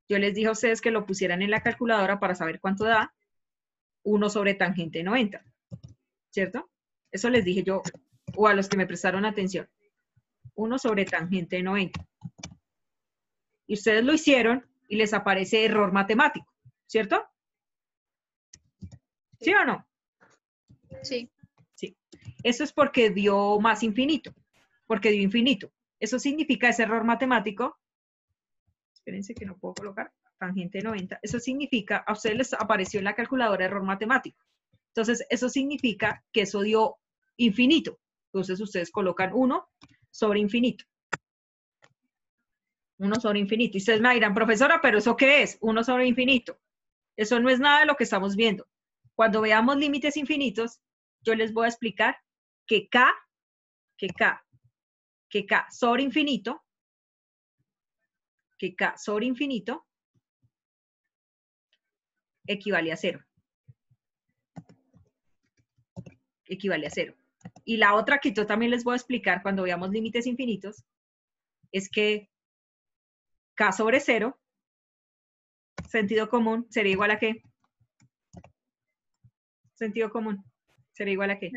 Yo les dije a ustedes que lo pusieran en la calculadora para saber cuánto da 1 sobre tangente 90, ¿cierto? Eso les dije yo, o a los que me prestaron atención. 1 sobre tangente 90. Y ustedes lo hicieron y les aparece error matemático, ¿cierto? ¿Sí o no? Sí. Sí. Eso es porque dio más infinito, porque dio infinito. Eso significa ese error matemático. Espérense que no puedo colocar tangente 90. Eso significa, a ustedes les apareció en la calculadora error matemático. Entonces, eso significa que eso dio infinito. Entonces, ustedes colocan 1 sobre infinito. 1 sobre infinito. Y ustedes me dirán, profesora, ¿pero eso qué es? 1 sobre infinito. Eso no es nada de lo que estamos viendo. Cuando veamos límites infinitos, yo les voy a explicar que K sobre infinito, equivale a 0. Equivale a 0. Y la otra que yo también les voy a explicar cuando veamos límites infinitos es que K sobre 0, sentido común, sería igual a ¿qué? Sentido común, ¿sería igual a qué?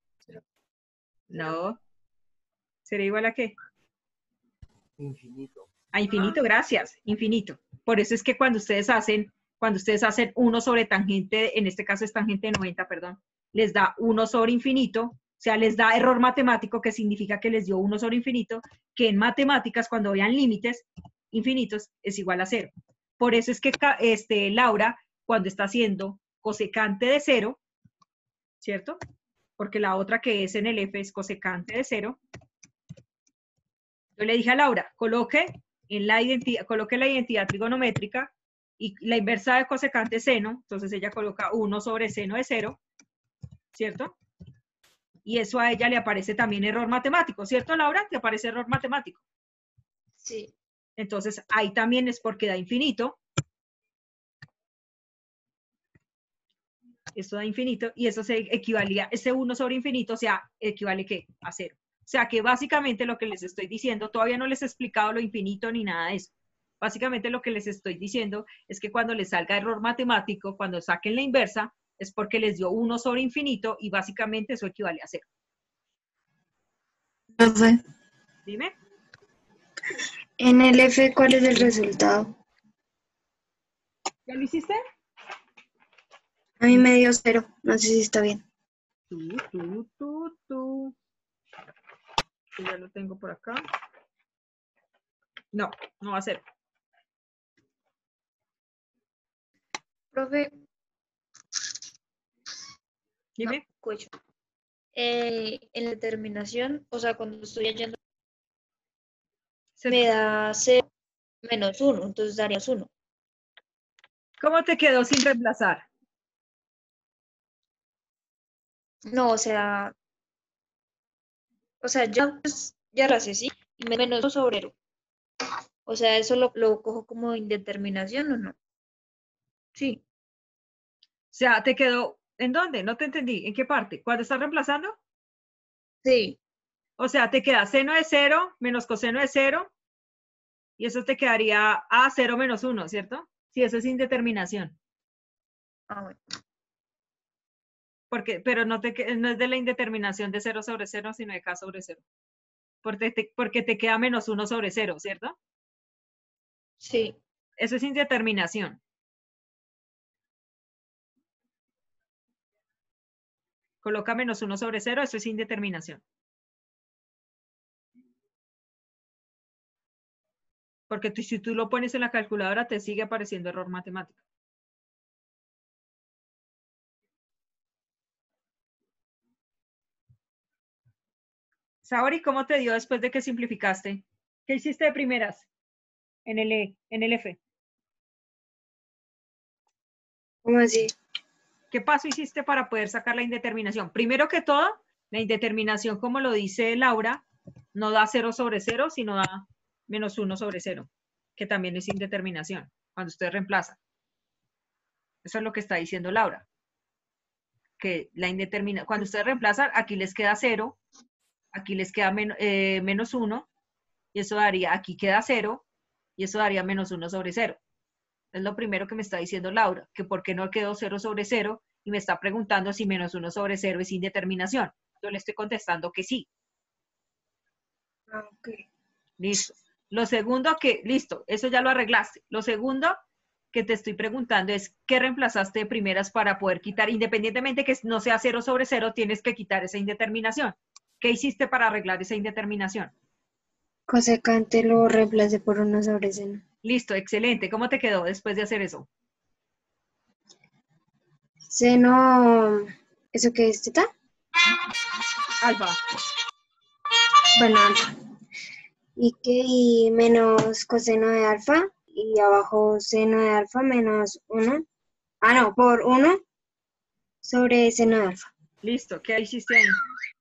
No. ¿Sería igual a qué? Infinito. A infinito, gracias, infinito. Por eso es que cuando ustedes hacen 1 sobre tangente, en este caso es tangente 90, perdón, les da 1 sobre infinito, o sea, les da error matemático, que significa que les dio 1 sobre infinito, que en matemáticas, cuando vean límites infinitos, es igual a 0. Por eso es que Laura, cuando está haciendo cosecante de 0, ¿cierto? Porque la otra que es en el F es cosecante de 0. Yo le dije a Laura, coloque la identidad trigonométrica y la inversa de cosecante seno, entonces ella coloca 1 sobre seno de 0, ¿cierto? Y eso a ella le aparece también error matemático, ¿cierto, Laura? ¿Te aparece error matemático? Sí. Entonces ahí también es porque da infinito. Esto da infinito y eso se equivalía, ese 1 sobre infinito, o sea, equivale ¿qué? A 0. O sea que básicamente lo que les estoy diciendo, todavía no les he explicado lo infinito ni nada de eso. Básicamente lo que les estoy diciendo es que cuando les salga error matemático, cuando saquen la inversa, es porque les dio 1 sobre infinito y básicamente eso equivale a 0. Profe, Dime. en el F, ¿cuál es el resultado? ¿Ya lo hiciste? A mí me dio 0, no sé si está bien. Ya lo tengo por acá. No, no va a ser. Profe, Dime. escucho. En la determinación, o sea, cuando estoy hallando, me da 0 menos 1, entonces darías 1. ¿Cómo te quedó sin reemplazar? No, ya la sé, ¿sí? Y menos 2 sobre 0. O sea, ¿eso lo cojo como indeterminación o no? Sí. O sea, te quedó, ¿en dónde? No te entendí. ¿En qué parte? ¿Cuándo estás reemplazando? Sí. O sea, te queda seno de 0 menos coseno de 0 y eso te quedaría a 0 menos 1, ¿cierto? Sí, eso es indeterminación. Ah, bueno. Pero no es de la indeterminación de 0 sobre 0, sino de k sobre 0. Porque te queda menos 1 sobre 0, ¿cierto? Sí. Eso es indeterminación. Coloca menos 1 sobre 0, eso es indeterminación. Porque si tú lo pones en la calculadora, te sigue apareciendo error matemático. Saori, ¿cómo te dio después de que simplificaste? ¿Qué hiciste de primeras? En el F. ¿Cómo así? ¿Qué paso hiciste para poder sacar la indeterminación? Primero que todo, la indeterminación, como lo dice Laura, no da 0 sobre 0, sino da menos 1 sobre 0, que también es indeterminación, cuando usted reemplaza. Eso es lo que está diciendo Laura. Que cuando usted reemplaza, aquí les queda 0, aquí les queda menos 1, y eso daría, aquí queda 0, y eso daría menos 1 sobre 0. Es lo primero que me está diciendo Laura, que por qué no quedó 0 sobre 0 y me está preguntando si menos 1 sobre 0 es indeterminación. Yo le estoy contestando que sí. Ah, ok. Listo. Lo segundo que, listo, eso ya lo arreglaste. Lo segundo que te estoy preguntando es, ¿qué reemplazaste de primeras para poder quitar, independientemente que no sea 0 sobre 0, tienes que quitar esa indeterminación? ¿Qué hiciste para arreglar esa indeterminación? Cosecante lo reemplacé por 1 sobre seno. Listo, excelente. ¿Cómo te quedó después de hacer eso? Seno, ¿eso qué es, teta? Alfa. Bueno, alfa. Y menos coseno de alfa, y abajo seno de alfa menos 1. Ah, no, por 1 sobre seno de alfa. Listo, ¿qué hiciste ahí?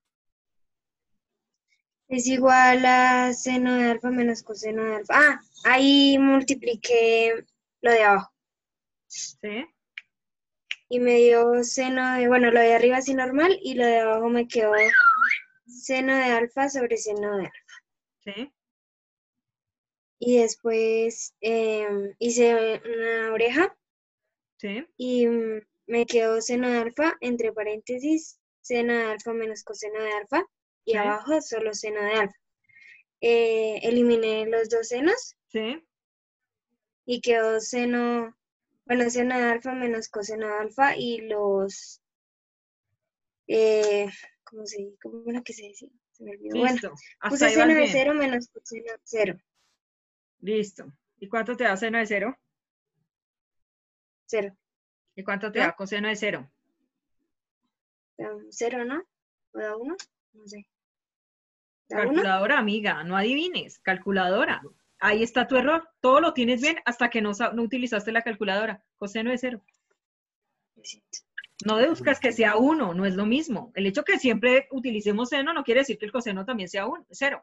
Es igual a seno de alfa menos coseno de alfa. Ah, ahí multipliqué lo de abajo. ¿Sí? Y me dio seno de, bueno, lo de arriba sí normal, y lo de abajo me quedó seno de alfa sobre seno de alfa. ¿Sí? Y después hice una oreja ¿Sí? y me quedó seno de alfa, entre paréntesis, seno de alfa menos coseno de alfa, y ¿Sí? abajo solo seno de alfa. Eliminé los dos senos ¿Sí? y quedó seno, bueno, seno de alfa menos coseno de alfa, y los, ¿cómo era que se decía? Se me olvidó. Bueno, Listo. Hasta puse ahí vas seno de bien. 0 menos coseno de 0. Listo. ¿Y cuánto te da seno de 0? 0, ¿Y cuánto te ¿no? da coseno de 0? Da 0, ¿no? ¿O da 1? No sé. ¿Da 1? Calculadora, amiga, no adivines. Calculadora. Ahí está tu error. Todo lo tienes bien hasta que no utilizaste la calculadora. Coseno de 0. No deduzcas que sea 1, no es lo mismo. El hecho que siempre utilicemos seno no quiere decir que el coseno también sea 0.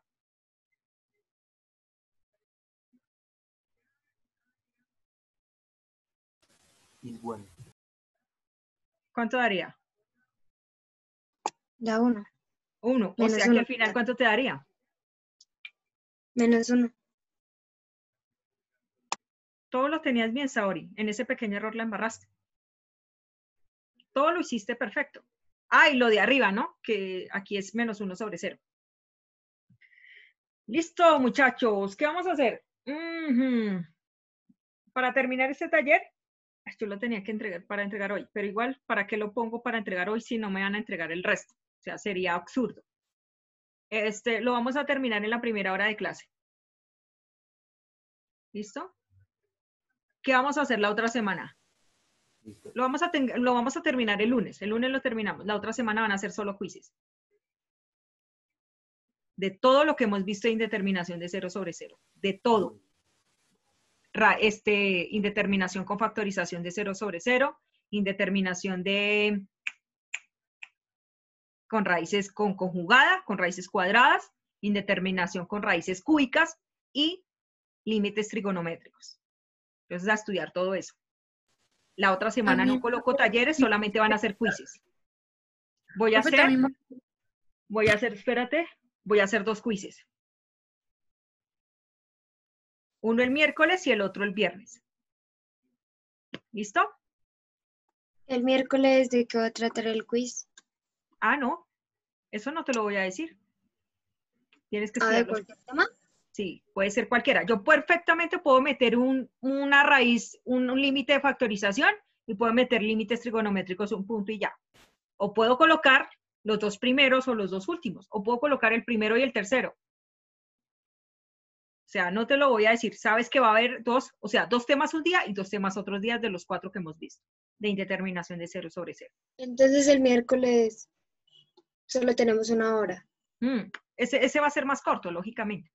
Igual. ¿Cuánto daría? Da 1. 1. O Menos sea que 1. al final, ¿cuánto te daría? Menos 1. Todo lo tenías bien, Saori. En ese pequeño error la embarraste. Todo lo hiciste perfecto. Ah, y lo de arriba, ¿no? Que aquí es menos 1 sobre 0. Listo, muchachos. ¿Qué vamos a hacer? Para terminar este taller, yo lo tenía que entregar para entregar hoy, pero igual, ¿para qué lo pongo para entregar hoy si no me van a entregar el resto? O sea, sería absurdo. Lo vamos a terminar en la primera hora de clase. ¿Listo? ¿Qué vamos a hacer la otra semana? Listo. Lo vamos a terminar el lunes. El lunes lo terminamos. La otra semana van a ser solo quizzes. De todo lo que hemos visto de indeterminación de 0 sobre 0. De todo. Indeterminación con factorización de 0 sobre 0. Indeterminación con raíces con conjugada, con raíces cuadradas. Indeterminación con raíces cúbicas. Y límites trigonométricos. Entonces, a estudiar todo eso. La otra semana no coloco talleres, solamente van a ser quizzes. Voy a hacer 2 quizzes. Uno el miércoles y el otro el viernes. ¿Listo? El miércoles, ¿de qué va a tratar el quiz? Ah, no. Eso no te lo voy a decir. Tienes que ¿De estudiarlo. cualquier tema? Sí, puede ser cualquiera. Yo perfectamente puedo meter una raíz, un límite de factorización y puedo meter límites trigonométricos, un punto y ya. O puedo colocar los 2 primeros o los 2 últimos. O puedo colocar el primero y el tercero. O sea, no te lo voy a decir. Sabes que va a haber 2 temas un día y 2 temas otros días de los 4 que hemos visto. De indeterminación de 0 sobre 0. Entonces el miércoles solo tenemos 1 hora. Ese va a ser más corto, lógicamente.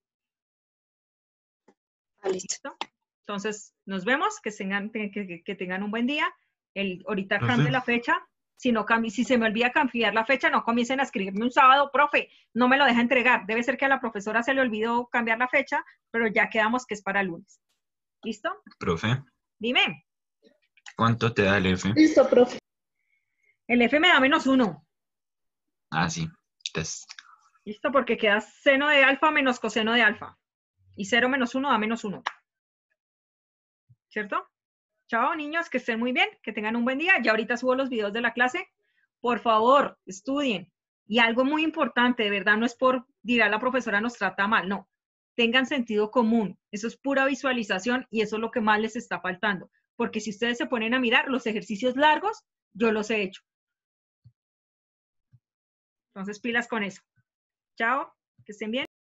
Ah, listo. ¿Listo? Entonces, nos vemos, que tengan un buen día. Ahorita Profe. cambie la fecha. Si se me olvida cambiar la fecha, no comiencen a escribirme un sábado, profe, no me lo deja entregar. Debe ser que a la profesora se le olvidó cambiar la fecha, pero ya quedamos que es para lunes. ¿Listo? Profe, Dime. ¿cuánto te da el F? Listo, profe. El F me da -1. Ah, sí. Test. ¿Listo? Porque queda seno de alfa menos coseno de alfa. Y 0 menos 1 da -1. ¿Cierto? Chao, niños, que estén muy bien, que tengan un buen día. Ya ahorita subo los videos de la clase. Por favor, estudien. Y algo muy importante, de verdad, no es por dirá la profesora nos trata mal, no. Tengan sentido común. Eso es pura visualización y eso es lo que más les está faltando. Porque si ustedes se ponen a mirar los ejercicios largos, yo los he hecho. Entonces, pilas con eso. Chao, que estén bien.